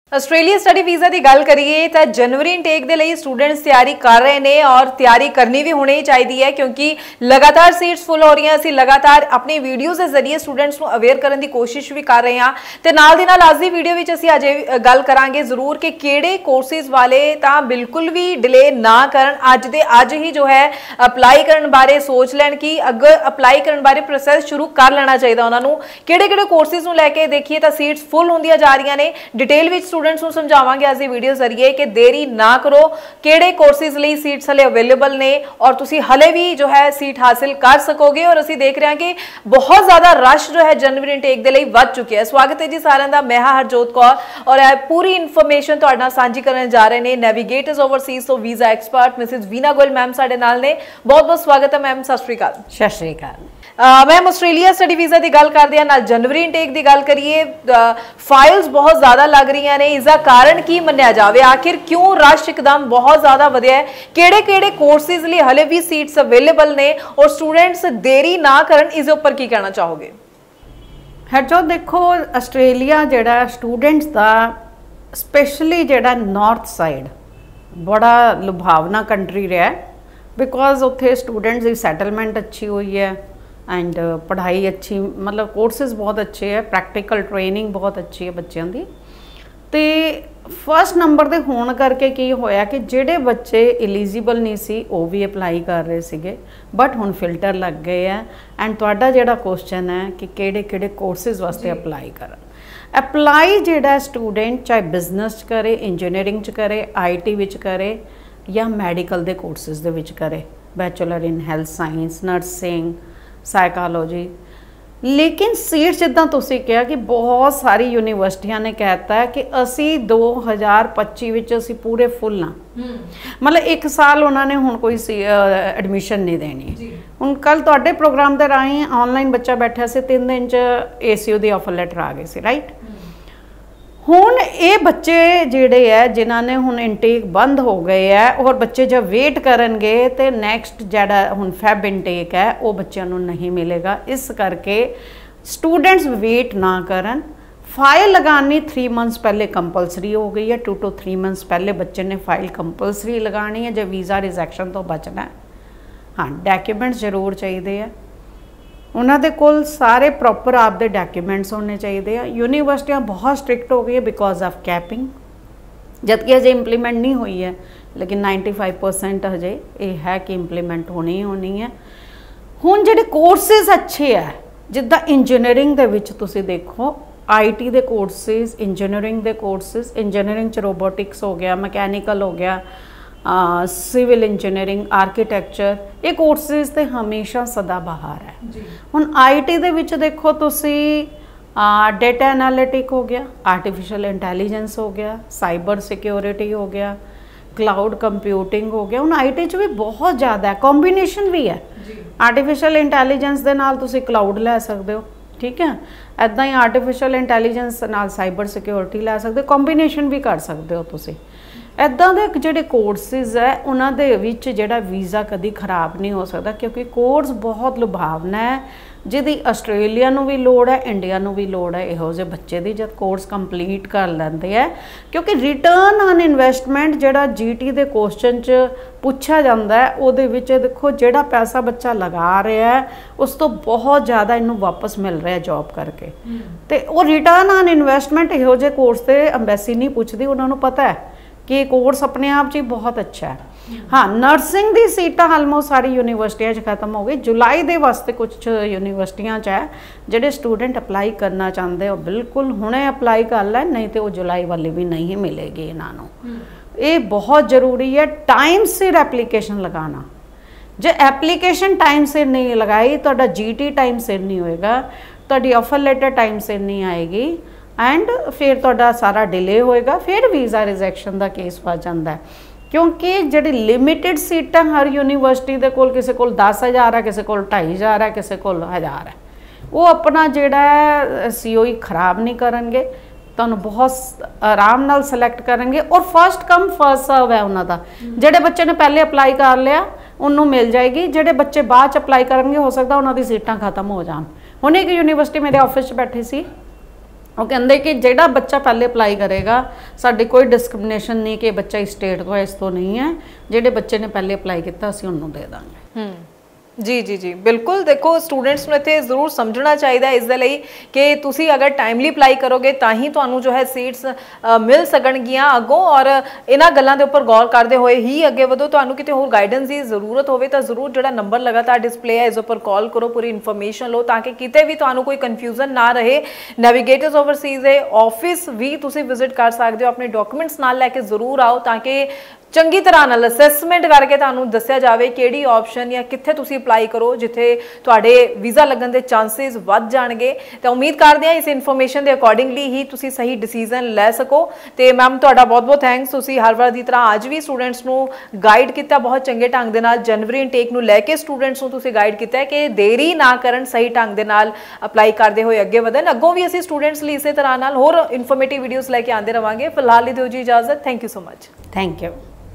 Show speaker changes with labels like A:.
A: Australia study visa ਦੀ ਗੱਲ ਕਰੀਏ ਤਾਂ ਜਨਵਰੀ ਇਨਟੇਕ ਦੇ ਲਈ ਸਟੂਡੈਂਟਸ ਤਿਆਰੀ ਕਰ ਰਹੇ ਨੇ ਔਰ ਤਿਆਰੀ ਕਰਨੀ ਵੀ ਹੋਣੀ ਚਾਹੀਦੀ ਹੈ ਕਿਉਂਕਿ ਲਗਾਤਾਰ ਸੀਟਸ ਫੁੱਲ ਹੋ ਰਹੀਆਂ। ਅਸੀਂ ਲਗਾਤਾਰ ਆਪਣੀ ਵੀਡੀਓਜ਼ ਦੇ ਜ਼ਰੀਏ ਸਟੂਡੈਂਟਸ ਨੂੰ ਅਵੇਅਰ ਕਰਨ ਦੀ ਕੋਸ਼ਿਸ਼ ਵੀ ਕਰ ਰਹੇ ਹਾਂ ਤੇ ਨਾਲ ਦੀ ਨਾਲ ਅੱਜ ਦੀ ਵੀਡੀਓ ਵਿੱਚ ਅਸੀਂ ਅਜੇ ਗੱਲ ਕਰਾਂਗੇ ਜ਼ਰੂਰ ਕਿ ਕਿਹੜੇ ਕੋਰਸਿਸ ਵਾਲੇ ਤਾਂ ਬਿਲਕੁਲ ਵੀ ਡਿਲੇ ਨਾ ਕਰਨ, ਅੱਜ ਦੇ ਅੱਜ ਹੀ ਜੋ ਹੈ ਅਪਲਾਈ ਕਰਨ ਬਾਰੇ ਸੋਚ ਲੈਣ ਕਿ ਅਗਰ ਅਪਲਾਈ ਕਰਨ ਬਾਰੇ ਪ੍ਰੋਸੈਸ ਸ਼ੁਰੂ ਕਰ ਲੈਣਾ ਚਾਹੀਦਾ ਉਹਨਾਂ ਨੂੰ। ਕਿਹੜੇ ਕੋਰਸਿਸ ਨੂੰ ਲੈ ਕੇ ਦੇਖੀਏ ਤਾਂ ਸੀਟਸ ਫੁੱਲ ਹੁੰਦੀਆਂ ਜਾ ਰਹੀਆਂ ਨੇ। ਡਿਟੇਲ ਵਿੱਚ स्टूडेंट्स ਨੂੰ ਸਮਝਾਵਾਂਗੇ ਅੱਜ ਦੀ ਵੀਡੀਓ ਜ਼ਰੀਏ ਕਿ ਦੇਰੀ ਨਾ ਕਰੋ, ਕਿਹੜੇ ਕੋਰਸਿਸ ਲਈ ਸੀਟਸ ਹਲੇ ਅਵੇਲੇਬਲ ਨੇ ਔਰ ਤੁਸੀਂ ਹਲੇ ਵੀ ਜੋ ਹੈ ਸੀਟ ਹਾਸਿਲ ਕਰ ਸਕੋਗੇ। ਔਰ ਅਸੀਂ ਦੇਖ ਰਹੇ ਹਾਂ ਕਿ ਬਹੁਤ ਜ਼ਿਆਦਾ ਰਸ਼ ਜੋ ਹੈ ਜਨਵਰੀ ਇਨਟੇਕ ਦੇ ਲਈ ਵੱਧ ਚੁੱਕਿਆ ਹੈ। ਸਵਾਗਤ ਹੈ ਜੀ ਸਾਰਿਆਂ ਦਾ, ਮੈਂ ਹਾਂ ਹਰਜੋਤ ਕੌਰ ਔਰ ਇਹ ਪੂਰੀ ਇਨਫੋਰਮੇਸ਼ਨ ਤੁਹਾਡੇ ਨਾਲ ਸਾਂਝੀ ਕਰਨ ਜਾ ਰਹੇ ਨੇ ਨੈਵੀਗੇਟਰਸ ਓਵਰਸੀਜ਼ ਤੋਂ visa expert Mrs Veena Goyal ma'am ਸਾਡੇ ਨਾਲ ਨੇ। ਬਹੁਤ ਬਹੁਤ ਸਵਾਗਤ ਹੈ ਮੈਮ। ਸਤਿ ਸ਼੍ਰੀ ਅਕਾਲ।
B: ਸਤਿ ਸ਼੍ਰੀ ਅਕਾਲ
A: मैम। ਆਸਟ੍ਰੇਲੀਆ स्टडी वीज़ा की गल करते हैं, नाल जनवरी इनटेक की गल करिए, फाइल्स बहुत ज़्यादा लग रही ने, इसका कारण की मन्निया जाए? आखिर क्यों रश एकदम बहुत ज़्यादा वधिया है? किहड़े कोर्सिस लिए हले भी सीट्स अवेलेबल ने और स्टूडेंट्स देरी ना करन, इस उपर की कहना चाहोगे?
B: हरजो देखो, आस्ट्रेलिया जिहड़ा स्टूडेंट्स का स्पेशली जिहड़ा नॉर्थ साइड बड़ा लुभावना कंट्री रहा, बिकॉज उत्थे स्टूडेंट्स की सैटलमेंट अच्छी हुई है एंड पढ़ाई अच्छी, मतलब कोर्सेज बहुत अच्छे है, प्रैक्टिकल ट्रेनिंग बहुत अच्छी है बच्चों की। तो फर्स्ट नंबर पर होने करके की होया कि जेडे बच्चे एलिजिबल नहीं सी वो भी अप्लाई कर रहे थे, बट हुण फिल्टर लग गए हैं। एंड तुहाडा जिहड़ा क्वेश्चन है कि किहड़े कोर्सेज वास्ते अप्लाई करन, अप्लाई जिहड़ा स्टूडेंट चाहे बिजनेस च करे, इंजीनियरिंग च करे, IT विच करे या मैडिकल के कोर्सेज दे विच करे, bachelor in health science, nursing, psychology. लेकिन सीट्स जिद्दां तुसीं कहा कि बहुत सारी यूनिवर्सिटियां ने कहता है कि असी 2025 विच असी पूरे फुल हाँ, मतलब एक साल उन्होंने हुण कोई एडमिशन नहीं देनी। हुण कल तुहाडे प्रोग्राम दे राहीं ऑनलाइन बच्चा बैठा से 3 दिन च ACU दी ऑफर लैटर आ गई सी, राइट। हुण ये बच्चे जिहड़े है जिन्हां ने हुण इनटेक बंद हो गए है और बच्चे जब वेट करनगे तो नैक्सट जिहड़ा हुण फैब इनटेक है वो बच्चों नूं नहीं मिलेगा। इस करके स्टूडेंट्स वेट ना करन। फाइल लगानी 3 मंथ्स पहले कंपलसरी हो गई है, 2 to 3 मंथ्स पहले बच्चे ने फाइल कंपलसरी लगानी है जो वीज़ा रिजैक्शन तो बचना है। हाँ, डॉक्यूमेंट्स जरूर चाहिए है, उन्होंने कोल सारे प्रॉपर आपके डॉक्यूमेंट्स होने चाहिए। यूनिवर्सिटियां बहुत स्ट्रिक्ट हो गई है बिकॉज ऑफ कैपिंग, जबकि अजे इंप्लीमेंट नहीं हुई है, लेकिन 95% हजे ये है कि इंप्लीमेंट होनी ही होनी है। हुण जिहड़े कोर्सेज अच्छे है, जिद्दां इंजीनियरिंग दे विच तुसीं देखो IT दे कोर्सेज, इंजीनियरिंग दे कोर्सेज, इंजीनियरिंग च रोबोटिक्स हो गया, मैकेनिकल हो गया, सिविल इंजीनियरिंग, आर्कीटैक्चर, ये कोर्सेज तो हमेशा सदा बाहर है। हुण IT दे विच देखो तुसी डेटा एनालिटिक हो गया, आर्टिफिशियल इंटैलीजेंस हो गया, साइबर सिक्योरिटी हो गया, क्लाउड कंप्यूटिंग हो गया। हुण IT च भी बहुत ज़्यादा है, कॉम्बीनेशन भी है। आर्टिफिशियल इंटैलीजेंस दे नाल तुसी क्लाउड लै सकते हो, ठीक है, ऐदा ही आर्टिफिशियल इंटैलीजेंस नाल साइबर सिक्योरिटी लै सकते हो, कॉम्बीनेशन भी कर सकते हो तुसी। ਇੱਦਾਂ ਦੇ ਜਿਹੜੇ ਕੋਰਸਿਸ ਹੈ ਉਹਨਾਂ ਦੇ ਵਿੱਚ ਜਿਹੜਾ ਵੀਜ਼ਾ ਕਦੀ ਖਰਾਬ ਨਹੀਂ ਹੋ ਸਕਦਾ, ਕਿਉਂਕਿ ਕੋਰਸ ਬਹੁਤ ਲੁਭਾਵਨਾ ਹੈ ਜਿਹਦੀ ਆਸਟ੍ਰੇਲੀਆ ਨੂੰ ਵੀ ਲੋੜ ਹੈ, ਇੰਡੀਆ ਨੂੰ ਵੀ ਲੋੜ ਹੈ ਇਹੋ ਜਿਹੇ ਬੱਚੇ ਦੀ ਜਦ ਕੋਰਸ ਕੰਪਲੀਟ ਕਰ ਲੈਂਦੇ ਹੈ। ਕਿਉਂਕਿ ਰਿਟਰਨ ਔਨ ਇਨਵੈਸਟਮੈਂਟ ਜਿਹੜਾ GT ਦੇ ਕੁਐਸਚਨ 'ਚ ਪੁੱਛਿਆ ਜਾਂਦਾ ਹੈ, ਉਹਦੇ ਵਿੱਚ ਦੇਖੋ ਜਿਹੜਾ ਪੈਸਾ ਬੱਚਾ ਲਗਾ ਰਿਹਾ ਹੈ ਉਸ ਤੋਂ ਬਹੁਤ ਜ਼ਿਆਦਾ ਇਹਨੂੰ ਵਾਪਸ ਮਿਲ ਰਿਹਾ ਜੌਬ ਕਰਕੇ। ਤੇ ਉਹ ਰਿਟਰਨ ਔਨ ਇਨਵੈਸਟਮੈਂਟ ਇਹੋ ਜਿਹੇ ਕੋਰਸ ਤੇ ਅੰਬੈਸੀ ਨਹੀਂ ਪੁੱਛਦੀ, ਉਹਨਾਂ ਨੂੰ पता है कि कोर्स अपने आप ही बहुत अच्छा है। हाँ, नर्सिंग की सीटां आलमोस्ट सारी यूनिवर्सिटियां खत्म हो गई। जुलाई के वास्ते कुछ यूनिवर्सिटियां है जोड़े स्टूडेंट अप्लाई करना चाहते हो, बिल्कुल हुणे अप्लाई कर लें, नहीं तो वो जुलाई वाली भी नहीं मिलेगी इन्हों। ये बहुत जरूरी है टाइम सिर एप्लीकेशन लगाना। जो एप्लीकेशन टाइम सिर नहीं लगाई तो GT टाइम सिर नहीं होएगा, तो ऑफर लेटर टाइम सिर नहीं आएगी एंड फिर तुहाडा सारा डिले होएगा, फिर वीज़ा रिजैक्शन का केस फस जाता है। क्योंकि जिहड़ी लिमिटेड सीटां हर यूनिवर्सिटी दे कोल, किसी कोल 10,000 है, किसी कोल 2,500 है, किसी कोल 1,000 है, वो अपना जिहड़ा COE खराब नहीं करनगे, तुहानूं बहुत आराम नाल सिलेक्ट करेंगे और फर्स्ट कम फर्स्ट सर्व है उन्हां दा। जिहड़े बच्चे ने पहले अप्लाई कर लिया उन्होंने मिल जाएगी, जिहड़े बच्चे बाद च अप्लाई करेंगे हो सकता उन्हां दी सीटां खत्म हो जाण। हुण एक यूनिवर्सिटी मेरे ऑफिस च बैठे सी, ਉਹ ਕਹਿੰਦੇ ਕਿ ਜਿਹੜਾ ਬੱਚਾ ਪਹਿਲੇ ਅਪਲਾਈ ਕਰੇਗਾ, ਸਾਡੀ ਕੋਈ ਡਿਸਕ੍ਰਿਮੀਨੇਸ਼ਨ ਨਹੀਂ ਕਿ ਬੱਚਾ ਇਸ ਸਟੇਟ ਤੋਂ ਹੈ ਇਸ ਤੋਂ ਨਹੀਂ ਹੈ, ਜਿਹੜੇ ਬੱਚੇ ਨੇ ਪਹਿਲੇ ਅਪਲਾਈ ਕੀਤਾ ਅਸੀਂ ਉਹਨੂੰ ਦੇ ਦਾਂਗੇ।
A: ਜੀ ਜੀ ਜੀ ਬਿਲकुल। देखो स्टूडेंट्स ਨੂੰ ਇੱਥੇ ਜ਼ਰੂਰ ਸਮਝਣਾ ਚਾਹੀਦਾ ਇਸ ਦੇ ਲਈ ਕਿ ਤੁਸੀਂ ਅਗਰ ਟਾਈਮਲੀ ਅਪਲਾਈ ਕਰੋਗੇ ਤਾਂ ਹੀ ਤੁਹਾਨੂੰ ਜੋ ਹੈ ਸੀਟਸ ਮਿਲ ਸਕਣਗੀਆਂ ਅੱਗੋਂ, ਔਰ ਇਹਨਾਂ ਗੱਲਾਂ ਦੇ ਉੱਪਰ ਗੌਰ ਕਰਦੇ ਹੋਏ ਹੀ ਅੱਗੇ ਵਧੋ। ਤੁਹਾਨੂੰ ਕਿਤੇ ਹੋਰ ਗਾਈਡੈਂਸ ਦੀ ਜ਼ਰੂਰਤ ਹੋਵੇ ਤਾਂ ਜ਼ਰੂਰ ਜਿਹੜਾ ਨੰਬਰ ਲਗਾਤਾਰ ਡਿਸਪਲੇ ਹੈ ਇਸ ਉੱਪਰ ਕਾਲ ਕਰੋ, ਪੂਰੀ ਇਨਫੋਰਮੇਸ਼ਨ ਲਓ ਤਾਂ ਕਿ ਕਿਤੇ ਵੀ ਤੁਹਾਨੂੰ ਕੋਈ ਕਨਫਿਊਜ਼ਨ ਨਾ ਰਹੇ। ਨੈਵੀਗੇਟਰਸ ਓਵਰਸੀਜ਼ ਦੇ ਆਫਿਸ ਵੀ ਤੁਸੀਂ ਵਿਜ਼ਿਟ ਕਰ ਸਕਦੇ ਹੋ, ਆਪਣੇ ਡਾਕੂਮੈਂਟਸ ਨਾਲ ਲੈ ਕੇ ਜ਼ਰੂਰ ਆਓ ਤਾਂ ਕਿ ਚੰਗੀ ਤਰ੍ਹਾਂ ਨਾਲ ਅਸੈਸਮੈਂਟ ਕਰਕੇ ਤੁਹਾਨੂੰ ਦੱਸਿਆ ਜਾਵੇ ਕਿਹੜੀ ਆਪਸ਼ਨ ਜਾਂ ਕਿੱਥੇ ਤੁਸੀਂ ਅਪਲਾਈ ਕਰੋ ਜਿੱਥੇ ਤੁਹਾਡੇ ਵੀਜ਼ਾ ਲੱਗਣ ਦੇ ਚਾਂਸਸ ਵੱਧ ਜਾਣਗੇ। ਤਾਂ ਉਮੀਦ ਕਰਦੇ ਹਾਂ ਇਸ ਇਨਫੋਰਮੇਸ਼ਨ ਦੇ ਅਕੋਰਡਿੰਗਲੀ ਹੀ ਤੁਸੀਂ ਸਹੀ ਡਿਸੀਜਨ ਲੈ ਸਕੋ। ਤੇ ਮੈਮ ਤੁਹਾਡਾ ਬਹੁਤ ਬਹੁਤ ਥੈਂਕਸ, ਤੁਸੀਂ ਹਰ ਵਾਰ ਦੀ ਤਰ੍ਹਾਂ ਅੱਜ ਵੀ ਸਟੂਡੈਂਟਸ ਨੂੰ ਗਾਈਡ ਕੀਤਾ ਬਹੁਤ ਚੰਗੇ ਢੰਗ ਦੇ ਨਾਲ। ਜਨਵਰੀ ਇਨਟੇਕ ਨੂੰ ਲੈ ਕੇ ਸਟੂਡੈਂਟਸ ਨੂੰ ਤੁਸੀਂ ਗਾਈਡ ਕੀਤਾ ਕਿ ਦੇਰੀ ਨਾ ਕਰਨ, ਸਹੀ ਢੰਗ ਦੇ ਨਾਲ ਅਪਲਾਈ ਕਰਦੇ ਹੋਏ ਅੱਗੇ ਵਧਣ। ਅੱਗੋਂ ਵੀ ਅਸੀਂ ਸਟੂਡੈਂਟਸ ਲਈ ਇਸੇ ਤਰ੍ਹਾਂ ਨਾਲ ਹੋਰ ਇਨਫੋਰਮੇਟਿਵ ਵੀਡੀਓਜ਼ ਲੈ ਕੇ ਆਉਂਦੇ ਰਵਾਂਗੇ। ਫਿਲਹਾਲ ਲਈ ਦਿਓ ਜੀ ਇਜਾਜ਼ਤ। Thank you so much.
B: Thank you.